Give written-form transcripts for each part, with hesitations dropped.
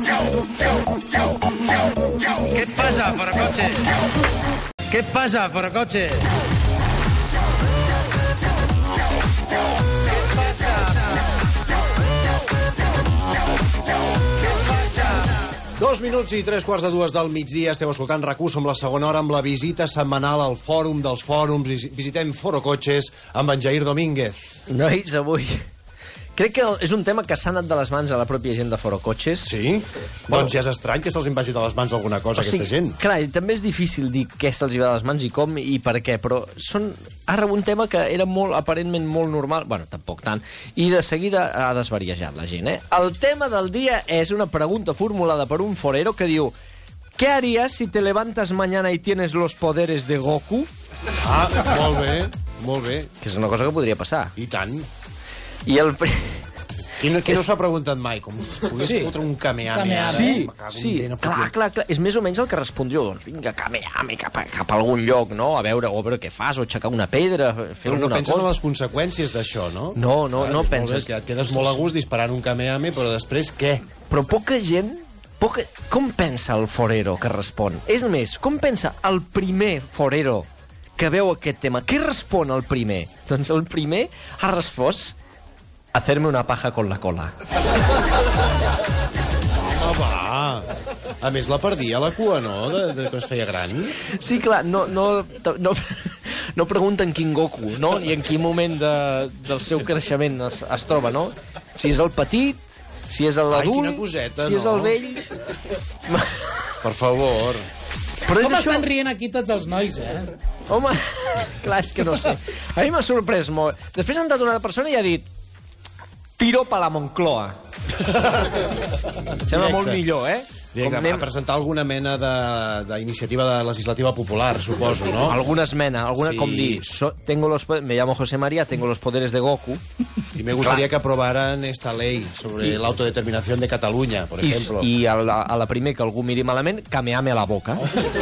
¿Qué pasa, forocoche? ¿Qué pasa, forocoche? ¿Qué pasa? 2 minuts i 3:15 del migdia. Esteu escoltant RAC1, som la segona hora amb la visita setmanal al Fòrum dels Fòrums. Visitem Forocoches amb en Jair Domínguez. Nois, avui crec que és un tema que s'ha anat de les mans a la pròpia gent de Forocoches. Sí? Doncs ja és estrany que se'ls vagi de les mans alguna cosa, aquesta gent. Clar, també és difícil dir què se'ls va de les mans i com i per què, però ara un tema que era aparentment molt normal, bueno, tampoc tant, i de seguida ha desvariejat la gent, El tema del dia és una pregunta formulada per un forero que diu: ¿qué harías si te levantas mañana y tienes los poderes de Goku? Ah, molt bé, molt bé. Que és una cosa que podria passar. I tant. I el... Qui no s'ha preguntat mai com pogués fotre un Kamehameha? Sí, clar. És més o menys el que respondríeu. Doncs vinga, Kamehameha cap a algun lloc, no? A veure què fas, o aixecar una pedra, fer alguna cosa. Però no penses en les conseqüències d'això, no? No penses. Que et quedes molt a gust disparant un Kamehameha, però després què? Però poca gent... Com pensa el forero que respon? És més, com pensa el primer forero que veu aquest tema? Què respon el primer? Doncs el primer ha respost: hacerme una paja con la cola. Home, va! A més, la perdia la cua, no?, de que es feia gran. Sí, clar, no pregunta en quin Goku, no?, ni en quin moment del seu creixement es troba, no? Si és el petit, si és l'adult, si és el vell... Per favor. Com estan rient aquí tots els nois, Home, clar, és que no sé. A mi m'ha sorprès molt. Després ha entrat una persona i ha dit: tiro pa la Moncloa. Sembla molt millor, A presentar alguna mena d'iniciativa legislativa popular, suposo, ¿no? Alguna esmena, com dir, me llamo José María, tengo los poderes de Goku. Y me gustaría que aprobaran esta ley sobre la autodeterminación de Cataluña, por ejemplo. I a la primer que algú miri malament, Kamehameha a la boca.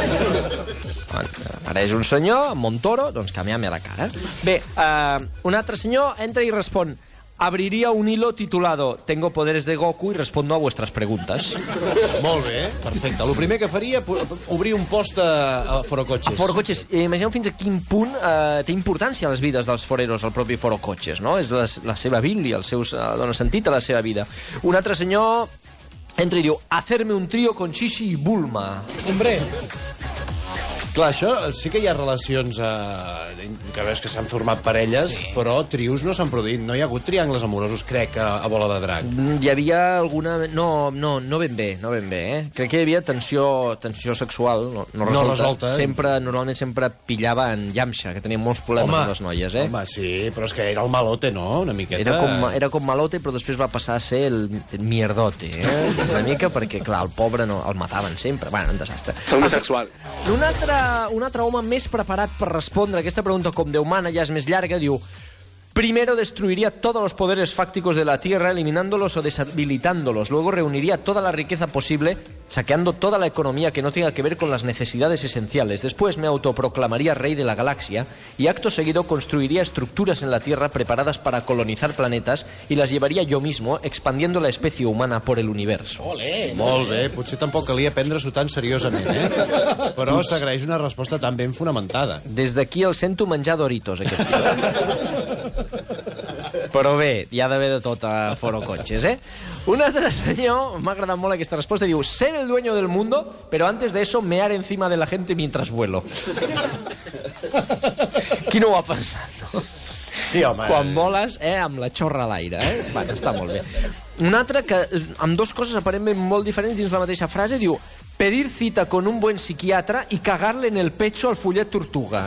Ara és un senyor, amb Montoro, doncs Kamehameha a la cara. Bé, un altre senyor entra i respon: abriría un hilo titulado «Tengo poderes de Goku y respondo a vuestras preguntas». Molt bé, perfecte. El primer que faria, obrir un post a Forocoches. A Forocoches. Imagineu fins a quin punt té importància a les vides dels foreros, el propi Forocoches, no? És la seva bíblia, dona sentit a la seva vida. Un altre senyor entra i diu: hacerme un trío con Shishi i Bulma. Hombre... Clar, això sí que hi ha relacions que veus que s'han format parelles, però trios no s'han produït. No hi ha hagut triangles amorosos, crec, a Bola de Drac. Hi havia alguna... No ben bé, Crec que hi havia tensió sexual no resolta. Normalment sempre pillava en Yamcha, que tenia molts problemes amb les noies, Home, sí, però és que era el malote, no? Una miqueta... Era com malote, però després va passar a ser el mierdote, Una mica, perquè, clar, el pobre el mataven sempre. Bueno, un desastre. Som bisexual. Un altre home més preparat per respondre aquesta pregunta com Déu mana, ja és més llarga, diu: primero destruiría todos los poderes fácticos de la Tierra, eliminándolos o deshabilitándolos. Luego reuniría toda la riqueza posible, saqueando toda la economía que no tenga que ver con las necesidades esenciales. Después me autoproclamaría rey de la galaxia y acto seguido construiría estructuras en la Tierra preparadas para colonizar planetas y las llevaría yo mismo, expandiendo la especie humana por el universo. Olé! Molt bé, potser tampoc calia prendre-s'ho tan seriosament, Però s'agraeix una resposta tan ben fonamentada. Des d'aquí el sento menjar Doritos, aquest tio. Però bé, hi ha d'haver de tot a Forocoches, Un altre senyor, m'ha agradat molt aquesta resposta, diu: ser el dueño del mundo, pero antes de eso mear encima de la gente mientras vuelo. Qui no ho ha pensat, no? Sí, home. Quan voles, amb la xorra a l'aire, Bueno, està molt bé. Un altre que, amb dues coses aparentment molt diferents dins la mateixa frase, diu: pedir cita con un buen psiquiatra y cagarle en el pecho al follet tortuga.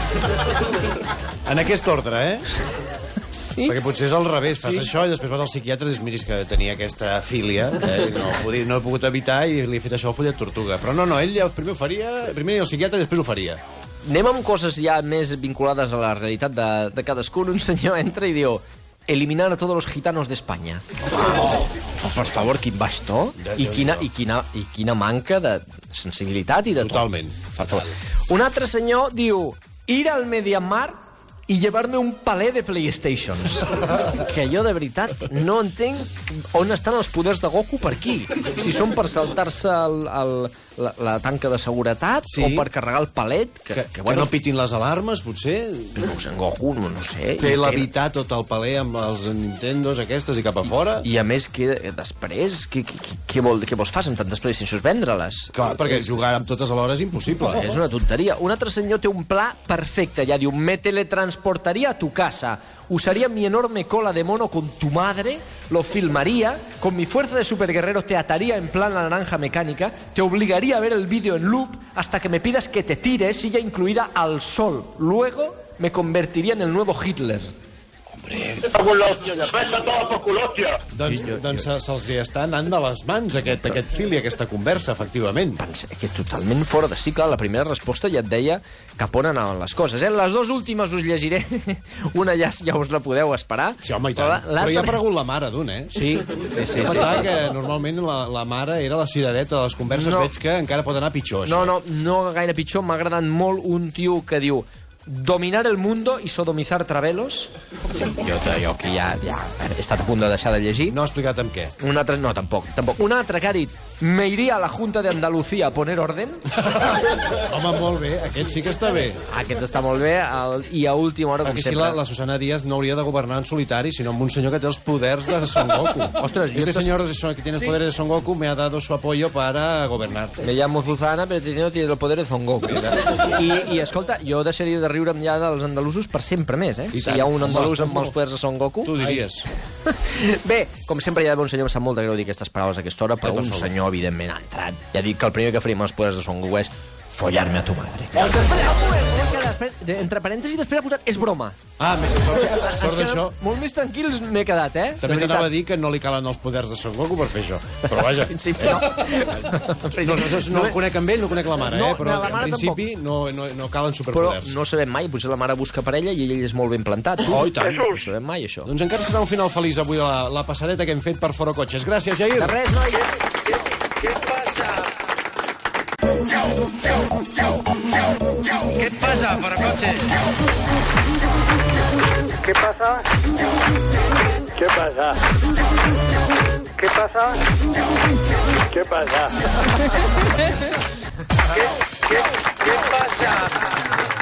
En aquest ordre, Sí? Perquè potser és al revés, fas això i després vas al psiquiatre i dius: miris que tenia aquesta filia, no he pogut evitar i li he fet això al follet tortuga. Però no, ell primer ho faria, primer el psiquiatre i després ho faria. Anem amb coses ja més vinculades a la realitat de cadascun. Un senyor entra i diu: eliminar a todos los gitanos de España. Per favor, quin baix to i quina manca de sensibilitat i de to. Totalment. Un altre senyor diu: ir al Mediamar i llevar-me un paler de PlayStations. Que jo, de veritat, no entenc on estan els poders de Goku per aquí. Si són per saltar-se la tanca de seguretat o per carregar el palet. Que no pitin les alarmes, potser. No sé, en Goku, no sé. Fer levitar tot el paler amb els Nintendos aquestes i cap a fora. I a més, després, què vols fas amb tantes PlayStations? Vendre-les? Clar, perquè jugar amb totes alhora és impossible. És una tonteria. Un altre senyor té un pla perfecte. Ja diu, me teletransportaría a tu casa, usaría mi enorme cola de mono con tu madre, lo filmaría, con mi fuerza de superguerrero te ataría en plan la naranja mecánica, te obligaría a ver el vídeo en loop hasta que me pidas que te tires, silla incluida al sol. Luego me convertiría en el nuevo Hitler. Doncs se'ls hi està anant de les mans aquest fil i aquesta conversa, efectivament. Que totalment fora de sí, clar, la primera resposta ja et deia cap on anaven les coses. Les dues últimes us llegiré. Una ja us la podeu esperar. Sí, home, i tant. Però ja ha aparegut la mare d'un, eh? Sí. Pensava que normalment la mare era la cirereta de les converses. Veig que encara pot anar pitjor, això. No gaire pitjor. M'ha agradat molt un tio que diu dominar el mundo y sodomizar travelos. Jo que ja he estat a punt de deixar de llegir. No ha explicat amb què. Un altre, no, tampoc. Un altre que ha dit me iría a la Junta de Andalucía a poner orden. Home, molt bé, aquest sí que està bé. Aquest està molt bé. I a última hora, com sempre... sempre... la Susana Díaz no hauria de governar en solitari, sinó amb un senyor que té els poders de Son Goku. Ostres, este señor que tiene el poder de Son Goku me ha dado su apoyo para gobernar. Me llamo Susana, pero este señor tiene el poder de Son Goku. I escolta, jo deixaria de riure'm ja dels andalusos per sempre més, eh? Si hi ha un andalús amb els poders de Son Goku... Tu diries. Bé, com sempre hi ha un senyor, em sap molt de greu dir aquestes paraules a aquesta hora, però un senyor, evidentment, ha entrat. Ja dic que el primer que faríem amb els poders de Son Goku és follar-me a tu madre. Després, entre parèntesis, després ha posat és broma. Ah, sort d'això. Molt més tranquil m'he quedat, eh? També t'anava a dir que no li calen els poders de Son Goku per fer això. Però vaja. No conec amb ell, no conec la mare, però en principi no calen superpoders. Però no sabem mai, potser la mare busca parella i ell és molt ben plantat. Oh, i tant. No sabem mai, això. Doncs encara serà un final feliç avui la passadeta que hem fet per Foro Cotxes. Gràcies, Jair. De res, nois. ¿Qué pasa? ¿Qué pasa, Forocoche? ¿Qué pasa? ¿Qué pasa? ¿Qué pasa? ¿Qué pasa? ¿Qué pasa?